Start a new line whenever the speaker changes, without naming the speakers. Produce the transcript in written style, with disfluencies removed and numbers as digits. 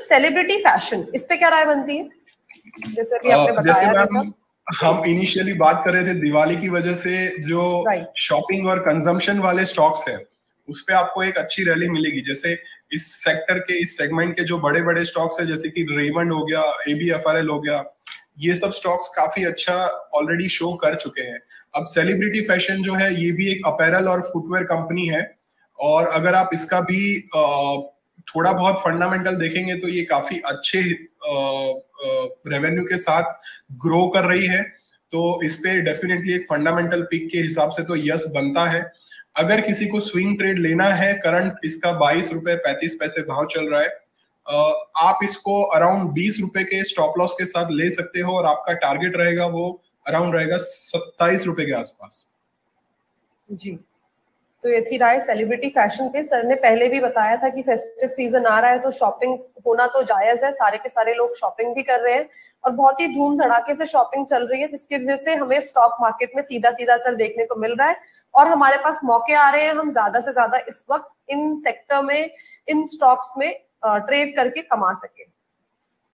Celebrity fashion, इस पे क्या राय बनती है? जैसे कि आपने बताया
हम इनिशियली बात कर रहे थे दिवाली की वजह से जो शॉपिंग और कंजम्पशन वाले स्टॉक्स हैं उस पे आपको एक अच्छी रैली मिलेगी। जैसे इस सेक्टर के, इस सेगमेंट के जो बड़े बड़े स्टॉक्स है जैसे कि रेमंड हो गया, ABFRL हो गया, ये सब स्टॉक्स काफी अच्छा ऑलरेडी शो कर चुके हैं। अब सेलिब्रिटी फैशन जो है ये भी एक अपैरल और फुटवेयर कंपनी है, और अगर आप इसका भी थोड़ा बहुत फंडामेंटल देखेंगे तो ये काफी अच्छे रेवेन्यू के साथ ग्रो कर रही है। तो इस पे डेफिनेटली एक फंडामेंटल पिक के हिसाब से तो यस बनता है। अगर किसी को स्विंग ट्रेड लेना है, करंट इसका 22 रुपए 35 पैसे भाव चल रहा है, आप इसको अराउंड 20 रुपए के स्टॉप लॉस के साथ ले सकते हो, और आपका टारगेट रहेगा वो अराउंड रहेगा 27 रुपए के आसपास।
जी, तो ये थी राय सेलिब्रिटी फैशन पे। सर ने पहले भी बताया था कि फेस्टिव सीजन आ रहा है तो शॉपिंग होना तो जायज है, सारे के सारे लोग शॉपिंग भी कर रहे हैं और बहुत ही धूम धड़ाके से शॉपिंग चल रही है, जिसकी वजह से हमें स्टॉक मार्केट में सीधा सीधा असर देखने को मिल रहा है और हमारे पास मौके आ रहे हैं हम ज्यादा से ज्यादा इस वक्त इन सेक्टर में, इन स्टॉक्स में ट्रेड करके कमा सके।